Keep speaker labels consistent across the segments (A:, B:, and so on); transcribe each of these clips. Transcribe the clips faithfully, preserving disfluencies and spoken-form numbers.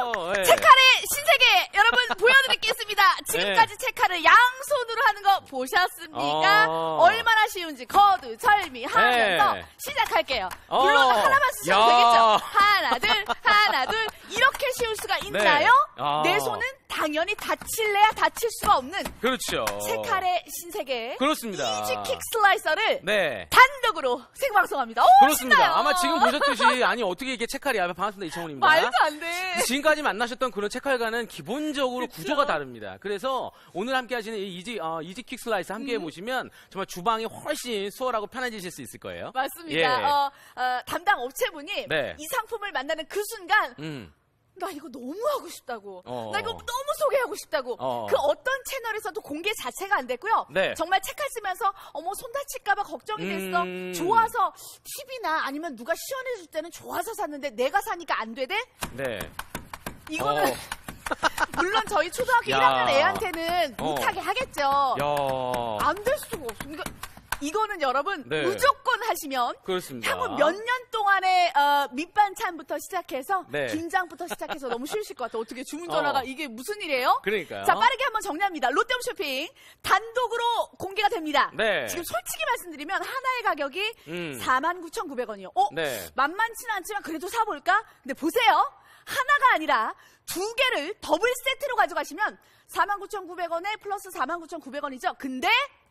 A: 네.
B: 체칼의 신세계 여러분 보여드리겠습니다. 지금까지 네. 체칼을 양손으로 하는 거 보셨습니까?
A: 어.
B: 얼마나 쉬운지 거두절미 하면서 네. 시작할게요. 물론
A: 어.
B: 하나만 쓰셔도 되겠죠. 하나 둘 하나 둘 이렇게 쉬울 수가 있나요? 네. 어. 내 손은 당연히 다칠래야 다칠 수가 없는
A: 그렇죠.
B: 체칼의 신세계
A: 그렇습니다.
B: 이지 킥 슬라이서를
A: 네.
B: 단독으로 생방송합니다. 오,
A: 그렇습니다.
B: 신나요.
A: 아마 지금 보셨듯이 아니 어떻게 이게 체칼이야. 반갑습니다. 이창훈입니다.
B: 말도 안 돼.
A: 지금까지 만나셨던 그런 체칼과는 기본적으로
B: 그쵸?
A: 구조가 다릅니다. 그래서 오늘 함께 하시는 이 이지, 어, 이지 킥 슬라이스 함께 음. 해보시면 정말 주방이 훨씬 수월하고 편해지실 수 있을 거예요.
B: 맞습니다.
A: 예.
B: 어, 어, 담당 업체분이
A: 네.
B: 이 상품을 만나는 그 순간
A: 음.
B: 나 이거 너무 하고 싶다고.
A: 어.
B: 나 이거 너무 소개하고 싶다고.
A: 어.
B: 그 어떤 채널에서도 공개 자체가 안 됐고요.
A: 네.
B: 정말 체칼 쓰면서 어머 손 다칠까봐 걱정이 됐어.
A: 음.
B: 좋아서 티비나 아니면 누가 시연해줄 때는 좋아서 샀는데 내가 사니까 안 되대?
A: 네.
B: 이거는
A: 어.
B: 물론 저희 초등학교
A: 야.
B: 일 학년 애한테는
A: 어.
B: 못하게 하겠죠.
A: 야.
B: 안 될 수가 없습니다. 이거는 여러분
A: 네.
B: 무조건 하시면
A: 그렇습니다.
B: 향후 몇 년 동안의 어, 밑반찬부터 시작해서
A: 네.
B: 김장부터 시작해서 너무 쉬우실 것 같아요. 어떻게 주문 전화가
A: 어.
B: 이게 무슨 일이에요?
A: 그러니까요.
B: 자, 빠르게 한번 정리합니다. 롯데홈 쇼핑 단독으로 공개가 됩니다.
A: 네.
B: 지금 솔직히 말씀드리면 하나의 가격이
A: 음.
B: 사만 구천구백 원이요. 어?
A: 네.
B: 만만치는 않지만 그래도 사볼까? 근데 보세요. 하나가 아니라 두 개를 더블 세트로 가져가시면 사만 구천구백 원에 플러스 사만 구천구백 원이죠. 근데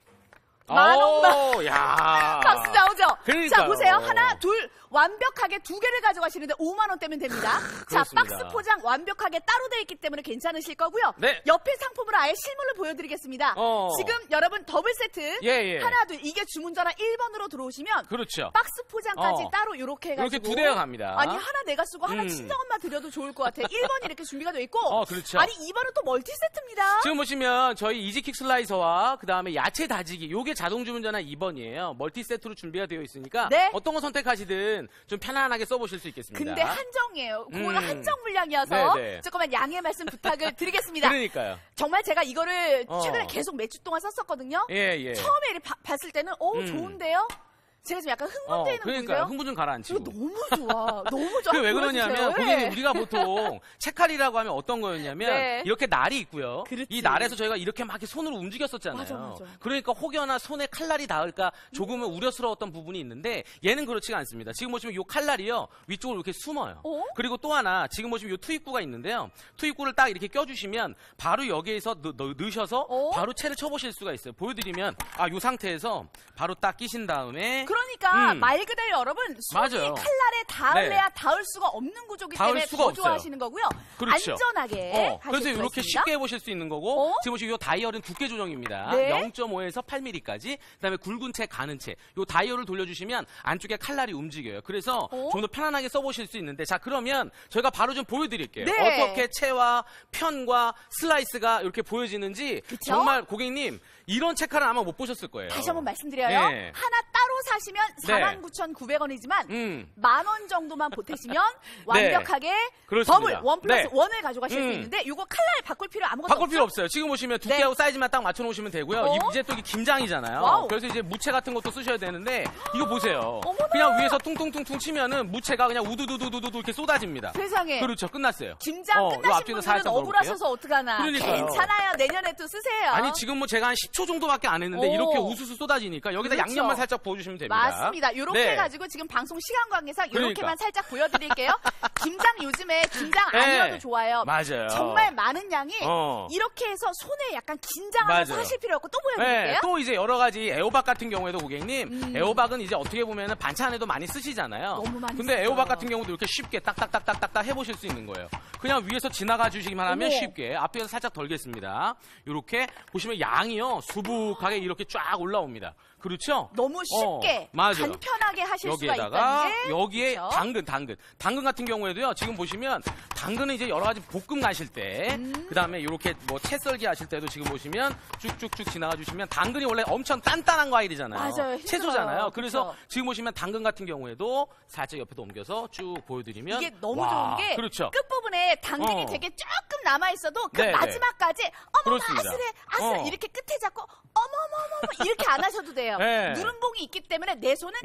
B: 만 원만.
A: 야.
B: 박수 나오죠?
A: 그러니까요.
B: 자, 보세요. 하나, 둘, 완벽하게 두 개를 가져가시는데 오만 원 떼면 됩니다. 자,
A: 그렇습니다.
B: 박스 포장 완벽하게 따로 되어 있기 때문에 괜찮으실 거고요.
A: 네.
B: 옆에 상품을 아예 실물로 보여드리겠습니다.
A: 어.
B: 지금 여러분 더블 세트.
A: 예, 예.
B: 하나, 둘, 이게 주문 전화 일 번으로 들어오시면.
A: 그렇죠.
B: 박스 포장까지
A: 어.
B: 따로 이렇게 해가지고.
A: 이렇게 두 대가 갑니다.
B: 아니, 하나 내가 쓰고 하나
A: 음.
B: 친정엄마 드려도 좋을 것 같아. 일 번이 이렇게 준비가 되어 있고.
A: 어, 그렇죠.
B: 아니, 이 번은 또 멀티 세트입니다.
A: 지금 보시면 저희 이지킥 슬라이서와 그 다음에 야채 다지기 요게 자동 주문 전화 이 번이에요. 멀티 세트로 준비가 되어 있으니까
B: 네.
A: 어떤 거 선택하시든 좀 편안하게 써보실 수 있겠습니다.
B: 근데 한정이에요. 그거는
A: 음.
B: 한정 물량이어서
A: 네네.
B: 조금만 양해 말씀 부탁을 드리겠습니다.
A: 그러니까요.
B: 정말 제가 이거를
A: 어.
B: 최근에 계속 몇 주 동안 썼었거든요.
A: 예, 예.
B: 처음에 이렇게 바- 봤을 때는 어
A: 음.
B: 좋은데요? 제가 지금 약간 흥분되어
A: 어,
B: 있는
A: 그러니까요.
B: 분이세요?
A: 흥분 좀 가라앉히고.
B: 이거 너무 좋아. 너무 좋아.
A: 그게 왜
B: 보여주세요.
A: 그러냐면
B: 네.
A: 고객님 우리가 보통 체칼이라고 하면 어떤 거였냐면
B: 네.
A: 이렇게 날이 있고요.
B: 그렇지.
A: 이 날에서 저희가 이렇게 막 이렇게 손으로 움직였었잖아요.
B: 맞아, 맞아.
A: 그러니까 혹여나 손에 칼날이 닿을까 조금은 우려스러웠던 부분이 있는데 얘는 그렇지가 않습니다. 지금 보시면 이 칼날이요. 위쪽으로 이렇게 숨어요.
B: 어?
A: 그리고 또 하나 지금 보시면 이 투입구가 있는데요. 투입구를 딱 이렇게 껴주시면 바로 여기에서 넣, 넣, 넣으셔서
B: 어?
A: 바로 채를 쳐보실 수가 있어요. 보여드리면 아, 이 상태에서 바로 딱 끼신 다음에
B: 그러니까
A: 음.
B: 말 그대로 여러분 손이
A: 맞아요.
B: 칼날에 닿을래야
A: 네.
B: 닿을 수가 없는 구조기
A: 닿을
B: 때문에
A: 수가
B: 더
A: 없어요.
B: 좋아하시는 거고요.
A: 그렇죠.
B: 안전하게
A: 어,
B: 하실
A: 그래서
B: 수가
A: 이렇게
B: 있습니다.
A: 쉽게 해보실 수 있는 거고
B: 어?
A: 지금 보시면 이 다이얼은 두께 조정입니다.
B: 네.
A: 영 점 오에서 팔 밀리미터까지 그다음에 굵은 채, 가는 채. 이 다이얼을 돌려주시면 안쪽에 칼날이 움직여요. 그래서
B: 어?
A: 좀 더 편안하게 써보실 수 있는데 자 그러면 저희가 바로 좀 보여드릴게요.
B: 네.
A: 어떻게 채와 편과 슬라이스가 이렇게 보여지는지
B: 그쵸?
A: 정말 고객님 이런 채칼은 아마 못 보셨을 거예요.
B: 다시 한번 말씀드려요.
A: 네.
B: 하나 따로 사시면
A: 네.
B: 사만 구천구백 원이지만
A: 음.
B: 만 원 정도만 보태시면 완벽하게
A: 그렇습니다.
B: 더블 원 플러스
A: 네.
B: 원을 가져가실 수
A: 음.
B: 있는데 이거 칼날 바꿀 필요 아무것도
A: 바꿀
B: 없죠?
A: 필요 없어요. 지금 보시면 두께하고 사이즈만 딱 맞춰놓으시면 되고요.
B: 어?
A: 이- 이제 또 이게 김장이잖아요.
B: 와우.
A: 그래서 이제 무채 같은 것도 쓰셔야 되는데 이거 보세요.
B: 어머나.
A: 그냥 위에서 퉁퉁퉁퉁 치면은 무채가 그냥 우두두두두두 이렇게 쏟아집니다.
B: 세상에
A: 그렇죠. 끝났어요.
B: 김장
A: 어, 요
B: 끝나신
A: 앞뒤는
B: 분들은
A: 살짝
B: 억울하셔서 어떡하나.
A: 그러니까요.
B: 괜찮아요. 내년에 또 쓰세요.
A: 아니 지금 뭐 제가 한 십 초 정도밖에 안 했는데
B: 오.
A: 이렇게 우수수 쏟아지니까 여기다
B: 그렇죠.
A: 양념만 살짝 부어주시면 됩니다.
B: 맞습니다. 이렇게
A: 네.
B: 해가지고 지금 방송 시간 관계상 이렇게만
A: 그러니까.
B: 살짝 보여드릴게요. 김장 요즘에 김장
A: 네.
B: 아니어도 좋아요.
A: 맞아요.
B: 정말 많은 양이
A: 어.
B: 이렇게 해서 손에 약간 긴장하면서
A: 맞아요.
B: 하실 필요 없고 또 보여드릴게요.
A: 네, 또 이제 여러 가지 애호박 같은 경우에도 고객님,
B: 음.
A: 애호박은 이제 어떻게 보면 반찬에도 많이 쓰시잖아요.
B: 너무 많이
A: 근데
B: 써요.
A: 애호박 같은 경우도 이렇게 쉽게 딱딱딱딱딱 해보실 수 있는 거예요. 그냥 위에서 지나가 주시기만 하면
B: 어머.
A: 쉽게 앞에서 살짝 덜겠습니다. 이렇게 보시면 양이요 수북하게 이렇게 쫙 올라옵니다. 그렇죠?
B: 너무 쉽게
A: 어, 맞아요.
B: 간편하게 하실 수가
A: 여기에다가
B: 있다는 게
A: 여기에
B: 그렇죠?
A: 당근, 당근, 당근 같은 경우에도요. 지금 보시면 당근은 이제 여러 가지 볶음 가실 때,
B: 음.
A: 그 다음에 이렇게 뭐 채 썰기 하실 때도 지금 보시면 쭉쭉쭉 지나가 주시면 당근이 원래 엄청 단단한 과일이잖아요.
B: 맞아요. 힘들어요.
A: 채소잖아요. 그래서
B: 그쵸.
A: 지금 보시면 당근 같은 경우에도 살짝 옆에도 옮겨서 쭉 보여드리면
B: 이게 너무
A: 와,
B: 좋은 게
A: 그렇죠.
B: 끝부분에 당근이
A: 어.
B: 되게 조금 남아 있어도 그
A: 네,
B: 마지막까지 어머
A: 그렇습니다.
B: 아슬해 아슬해
A: 어.
B: 이렇게 끝에 잡고 어머머머머 이렇게 안 하셔도 돼요.
A: 네.
B: 누름봉이 있기 때문에 내 손은
A: 음.
B: 칼날하고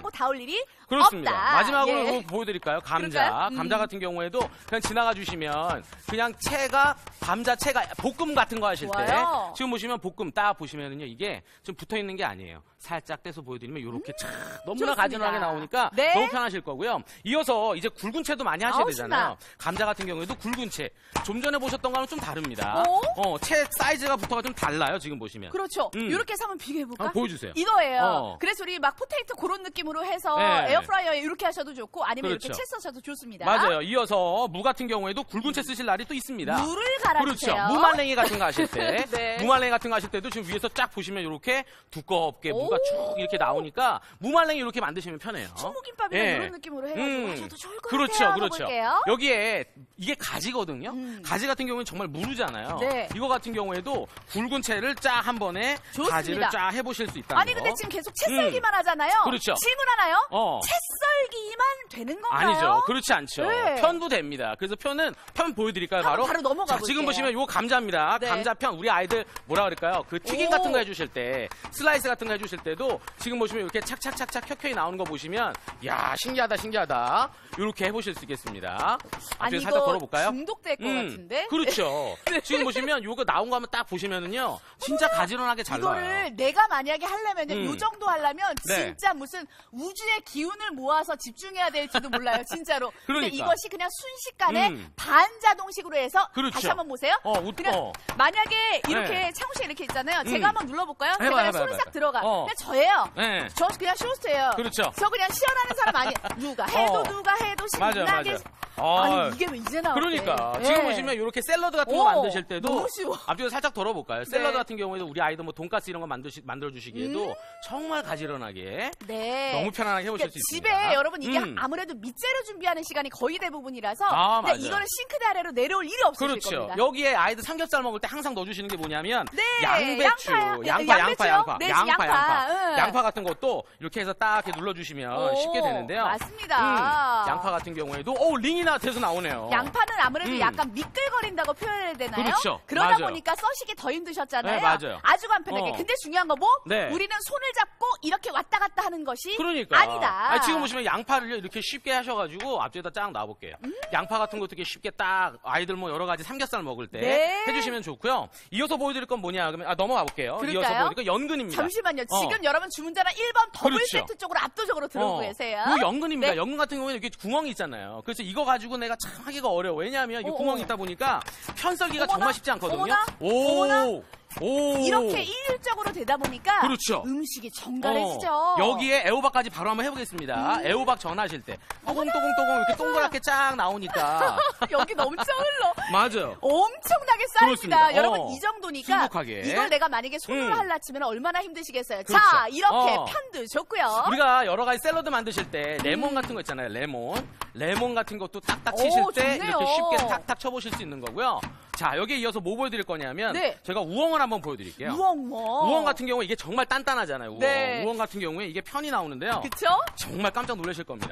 B: 하고 닿을 일이
A: 그렇습니다.
B: 없다.
A: 마지막으로
B: 예.
A: 이거 보여드릴까요? 감자.
B: 그럴까요? 음.
A: 감자 같은 경우에도 그냥 지나가 주시면 그냥 채가 감자 채가 볶음 같은 거 하실 때
B: 좋아요.
A: 지금 보시면 볶음 딱 보시면은요 이게 좀 붙어 있는 게 아니에요. 살짝 떼서 보여드리면 이렇게 촥 너무나
B: 좋습니다.
A: 가지런하게 나오니까
B: 네.
A: 너무 편하실 거고요. 이어서 이제 굵은 채도 많이 하셔야
B: 아웃이다.
A: 되잖아요. 감자 같은 경우에도 굵은 채. 좀 전에 보셨던 거랑 좀 다릅니다.
B: 오?
A: 어, 채 사이즈가 붙어가 좀 달라요. 지금 보시면.
B: 그렇죠.
A: 음.
B: 이렇게 해서 한번 비교해볼까?
A: 한번 보여주세요.
B: 이거예요.
A: 어.
B: 그래서 우리 막 포테이토 그런 느낌으로 해서
A: 네.
B: 에어프라이어에 이렇게 하셔도 좋고 아니면
A: 그렇죠.
B: 이렇게 채 써셔도 좋습니다.
A: 맞아요. 이어서 무 같은 경우에도 굵은 채 쓰실 날이 또 있습니다.
B: 물을 갈아주세요.
A: 그렇죠. 무말랭이 같은 거 하실 때,
B: 네.
A: 무말랭이 같은 거 하실 때도 지금 위에서 쫙 보시면 이렇게 두껍게 무가
B: 오.
A: 쭉 이렇게 나오니까 무말랭이 이렇게 만드시면 편해요.
B: 충무김밥이나
A: 예.
B: 이런 느낌으로 해가지고
A: 음.
B: 하셔도 좋을 것
A: 그렇죠,
B: 같아요.
A: 그렇죠.
B: 볼게요.
A: 여기에 이게 가지거든요.
B: 음.
A: 가지 같은 경우는 정말 무르잖아요.
B: 네.
A: 이거 같은 경우에도 굵은 채를 짜 한 번에
B: 좋습니다.
A: 가지를 짜 해보실 수 있다는
B: 아니
A: 거.
B: 근데 지금 계속 채 썰기만 하잖아요.
A: 그렇죠.
B: 질문하나요?
A: 어.
B: 채 썰기만 되는 건가요?
A: 아니죠. 그렇지 않죠.
B: 네.
A: 편도 됩니다. 그래서 편은 편 보여드릴까요?
B: 한번
A: 바로
B: 바로 넘어가
A: 자, 지금
B: 볼게요.
A: 보시면 요 감자입니다.
B: 네.
A: 감자편 우리 아이들 뭐라 그럴까요? 그 튀김
B: 오.
A: 같은 거 해주실 때 슬라이스 같은 거 해주실 때도 지금 보시면 이렇게 착착착착 켜켜이 나오는 거 보시면 야 신기하다 신기하다 이렇게 해보실 수 있겠습니다.
B: 아니
A: 앞에
B: 이거
A: 살짝 걸어볼까요?
B: 중독될 것 같은데?
A: 그렇죠. 지금 보시면 요거 나온 거 한번 딱 보시면은요 진짜 가지런하게 잘 나와요.
B: 이거를 내가 만약에 하려면
A: 음.
B: 요 정도 하려면
A: 네.
B: 진짜 무슨 우주의 기운을 모아서 집중해야 될지도 몰라요 진짜로. 근데
A: 그러니까.
B: 이것이 그냥 순식간에
A: 음.
B: 반자동식으로 해서
A: 그렇죠.
B: 다시 한번 보세요.
A: 어, 우,
B: 그냥
A: 어.
B: 만약에 이렇게
A: 네.
B: 창우 씨 이렇게 있잖아요.
A: 음.
B: 제가 한번 눌러볼까요?
A: 해봐요,
B: 제가 그냥
A: 해봐요,
B: 손을 싹
A: 해봐요.
B: 들어가.
A: 어.
B: 그냥 저예요.
A: 네.
B: 저 그냥 쇼스트예요.
A: 그렇죠.
B: 저 그냥 시원하는 사람 아니에요. 누가 해도
A: 어.
B: 누가 해도
A: 맞아요,
B: 신나게.
A: 맞아요. 어.
B: 아니 이게 왜 이제 나왔대?
A: 그러니까
B: 예.
A: 지금 보시면 이렇게 샐러드 같은 거
B: 오,
A: 만드실 때도
B: 너무 쉬워.
A: 앞뒤로 살짝 덜어볼까요? 샐러드
B: 네.
A: 같은 경우에도 우리 아이들 뭐 돈가스 이런 거 만드시, 만들어 주시기에도
B: 음.
A: 정말 가지런하게
B: 네.
A: 너무 편안하게 해보실
B: 그러니까
A: 수
B: 집에
A: 있습니다.
B: 여러분 이게
A: 음.
B: 아무래도 밑재료 준비하는 시간이 거의 대부분이라서
A: 아,
B: 근데
A: 맞아요.
B: 이거는 싱크대 아래로 내려올 일이 없으실
A: 그렇죠.
B: 겁니다.
A: 여기에 아이들 삼겹살 먹을 때 항상 넣어주시는 게 뭐냐면
B: 네,
A: 양배추,
B: 양파요.
A: 양파, 양파,
B: 양배추요?
A: 양파,
B: 네,
A: 양파,
B: 양파.
A: 양파,
B: 응.
A: 양파 같은 것도 이렇게 해서 딱 이렇게 눌러주시면
B: 오,
A: 쉽게 되는데요.
B: 맞습니다.
A: 음, 양파 같은 경우에도 오 링이나 돼서 나오네요.
B: 양파는 아무래도
A: 음.
B: 약간 미끌거린다고 표현해야 되나요?
A: 그렇죠.
B: 러다
A: 맞아요.
B: 보니까 써시기 더 힘드셨잖아요.
A: 네, 맞아요.
B: 아주 간편하게.
A: 어.
B: 근데 중요한 거 뭐?
A: 네.
B: 우리는 손을 잡고 이렇게 왔다 갔다 하는 것이
A: 그러니까.
B: 아니다.
A: 아니, 지금 보시면 양파를 이렇게 쉽게 하셔가지고 앞뒤에다 쫙 놔볼게요.
B: 음?
A: 양파 같은 것도 이렇게 쉽게 딱 아이들 뭐 여러 가지 삼겹살 먹을 때
B: 네.
A: 해주시면 좋고요. 이어서 보여드릴 건 뭐냐? 그러면 아, 넘어가 볼게요.
B: 그럴까요?
A: 이어서 보여드릴 건 연근입니다.
B: 잠시만요.
A: 어.
B: 지금 여러분 주문자랑 일 번 더블
A: 그렇죠.
B: 세트 쪽으로 압도적으로 들어오고
A: 어,
B: 계세요.
A: 이거 연근입니다.
B: 네.
A: 연근 같은 경우에는 이렇게 구멍이 있잖아요. 그래서 이거 가지고 내가 참 하기가 어려워. 왜냐하면 이
B: 어,
A: 구멍이
B: 어.
A: 있다 보니까 편 썰기가
B: 어머나,
A: 정말 쉽지 않거든요.
B: 어머나,
A: 오,
B: 어머나.
A: 오.
B: 이렇게 일률적으로 되다 보니까
A: 그렇죠.
B: 음식이 정갈해지죠. 음.
A: 어, 여기에 애호박까지 바로 한번 해보겠습니다. 애호박 전하실 때 또공또공또공 이렇게 동그랗게 쫙 나오니까
B: 여기 넘쳐 흘러.
A: 맞아요.
B: 엄청나게 쌓입니다.
A: 그렇습니다.
B: 여러분
A: 어.
B: 이 정도니까
A: 순복하게.
B: 이걸 내가 만약에 손으로
A: 음.
B: 할라 치면 얼마나 힘드시겠어요.
A: 그렇죠.
B: 자 이렇게
A: 어.
B: 편도 좋고요.
A: 우리가 여러 가지 샐러드 만드실 때 레몬
B: 음.
A: 같은 거 있잖아요. 레몬. 레몬 같은 것도 탁탁 치실
B: 오,
A: 때
B: 좋네요.
A: 이렇게 쉽게 탁탁 쳐보실 수 있는 거고요. 자, 여기에 이어서 뭐 보여드릴 거냐면
B: 네.
A: 제가 우엉을 한번 보여드릴게요.
B: 우엉 뭐.
A: 우엉 같은 경우에 이게 정말 단단하잖아요. 우엉.
B: 네.
A: 우엉 같은 경우에 이게 편이 나오는데요.
B: 그쵸?
A: 정말 깜짝 놀라실 겁니다.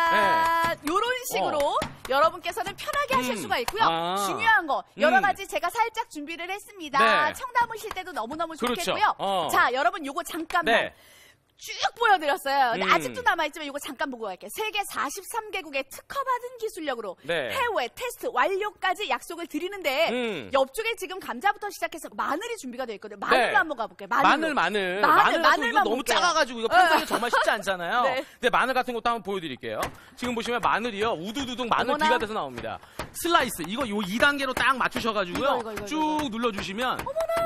B: 짜잔. 요런 식으로 여러분께서는 편하게 하실
A: 네. 음.
B: 수가 있고요.
A: 아.
B: 중요한 거 여러
A: 음.
B: 가지 제가 살짝 준비를 했습니다.
A: 네.
B: 청 담으실 때도 너무너무
A: 그렇죠.
B: 좋겠고요.
A: 어.
B: 자 여러분 요거 잠깐만.
A: 네.
B: 쭉 보여드렸어요. 근데
A: 음.
B: 아직도 남아있지만 이거 잠깐 보고 갈게요. 세계 사십삼 개국의 특허받은 기술력으로
A: 네.
B: 해외 테스트 완료까지 약속을 드리는데
A: 음.
B: 옆쪽에 지금 감자부터 시작해서 마늘이 준비가 되어 있거든요. 마늘로
A: 네.
B: 한번 가볼게요. 마늘로.
A: 마늘, 마늘.
B: 마늘,
A: 마늘 같은 거
B: 마늘만
A: 이거 너무
B: 볼게요.
A: 작아가지고 이거 편성이
B: 어.
A: 정말 쉽지 않잖아요.
B: 네.
A: 근데 마늘 같은 것도 한번 보여드릴게요. 지금 보시면 마늘이요. 우두두둥 마늘
B: 어머나.
A: 비가 돼서 나옵니다. 슬라이스. 이거 요 이 단계로 딱 맞추셔가지고요.
B: 이거, 이거, 이거,
A: 쭉
B: 이거.
A: 눌러주시면.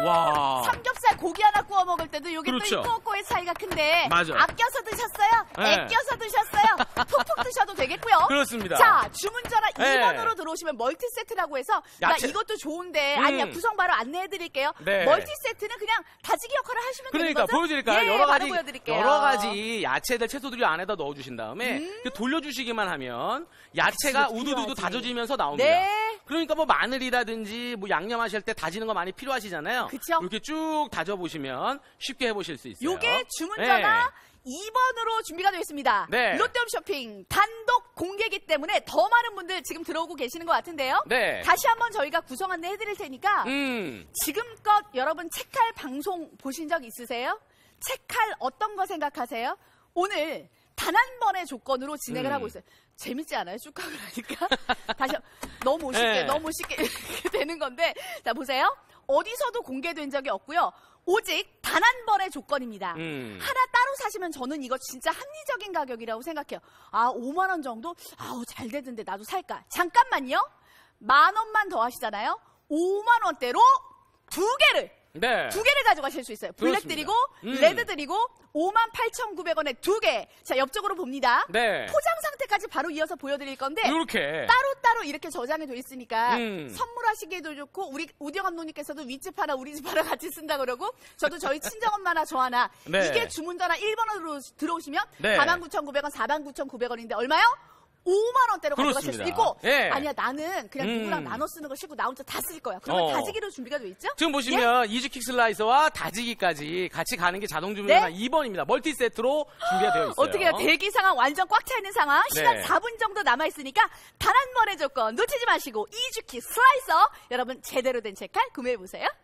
A: 와.
B: 삼겹살 고기 하나 구워 먹을 때도 이게
A: 그렇죠.
B: 또 이 꼬꼬의 차이가 큰데
A: 맞아.
B: 아껴서 드셨어요?
A: 네.
B: 애껴서 드셨어요? 푹푹 드셔도 되겠고요.
A: 그렇습니다.
B: 자, 주문 전화
A: 네.
B: 이 번으로 들어오시면 멀티 세트라고 해서 나
A: 야채.
B: 이것도 좋은데
A: 음.
B: 아니야 구성 바로 안내해 드릴게요.
A: 네.
B: 멀티 세트는 그냥 다지기 역할을 하시면
A: 그러니까
B: 되는 거죠?
A: 보여드릴까요?
B: 예,
A: 여러
B: 바로
A: 가지
B: 보여드릴게요.
A: 여러 가지 야채들 채소들 이 안에다 넣어주신 다음에
B: 음.
A: 그 돌려주시기만 하면 야채가
B: 그치,
A: 우두두두
B: 필요하지.
A: 다져지면서 나옵니다.
B: 네.
A: 그러니까 뭐 마늘이라든지 뭐 양념하실 때 다지는 거 많이 필요하시잖아요.
B: 그쵸.
A: 이렇게 쭉 다져 보시면 쉽게 해보실 수 있어요.
B: 요게 주문
A: 네.
B: 전화 이 번으로 준비가 되어 있습니다.
A: 네.
B: 롯데홈 쇼핑 단독 공개이기 때문에 더 많은 분들 지금 들어오고 계시는 것 같은데요.
A: 네.
B: 다시 한번 저희가 구성 안내 해드릴 테니까
A: 음.
B: 지금껏 여러분 책할 방송 보신 적 있으세요? 책할 어떤 거 생각하세요? 오늘 단 한 번의 조건으로 진행을
A: 음.
B: 하고 있어요. 재밌지 않아요? 쭉 가고 나니까. 다시 너무 쉽게
A: 네.
B: 너무 쉽게 이렇게 되는 건데 자 보세요. 어디서도 공개된 적이 없고요. 오직 단 한 번의 조건입니다.
A: 음.
B: 하나 따로 사시면 저는 이거 진짜 합리적인 가격이라고 생각해요. 아 오만 원 정도? 아우 잘 되던데 나도 살까? 잠깐만요. 만 원만 더 하시잖아요. 오만 원대로 두 개를
A: 네.
B: 두 개를 가져가실 수 있어요. 블랙
A: 그렇습니다.
B: 드리고
A: 음.
B: 레드 드리고 오만 팔천구백 원에 두 개. 자 옆쪽으로 봅니다.
A: 네.
B: 포장 상태까지 바로 이어서 보여드릴 건데
A: 이렇게.
B: 따로따로 이렇게 저장이 돼 있으니까
A: 음.
B: 선물하시기에도 좋고 우리 우경 감독님께서도 윗집 하나 우리 집 하나 같이 쓴다 그러고 저도 저희 친정엄마 하나 저 하나
A: 네.
B: 이게 주문 전화 일 번으로 들어오시면
A: 네.
B: 사만 구천구백 원 사만 구천구백 원인데 얼마요? 오만 원대로 가져가실 수
A: 그렇습니다.
B: 있고
A: 예.
B: 아니야 나는 그냥
A: 음.
B: 누구랑 나눠 쓰는 거 싫고 나 혼자 다 쓸 거야. 그러면
A: 어.
B: 다지기로 준비가 돼 있죠?
A: 지금 보시면 이즈킥 슬라이서와 다지기까지 같이 가는 게 자동 주문만
B: 네?
A: 이 번입니다. 멀티 세트로 준비가 되어 있어요.
B: 어떻게 해요? 대기 상황 완전 꽉 차 있는 상황. 시간
A: 네.
B: 사 분 정도 남아 있으니까 단 한 번의 조건 놓치지 마시고 이즈킥 슬라이서 여러분 제대로 된 책칼 구매해 보세요.